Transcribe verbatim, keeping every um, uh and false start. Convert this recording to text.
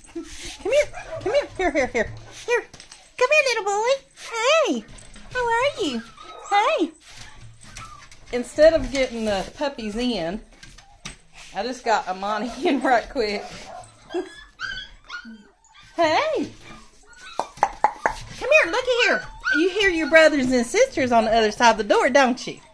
Come here. Come here. Here, here, here. Here. Come here, little boy. Hey. How are you? Hey. Instead of getting the puppies in, I just got Amani in right quick. Hey. Come here. Looky here. You hear your brothers and sisters on the other side of the door, don't you?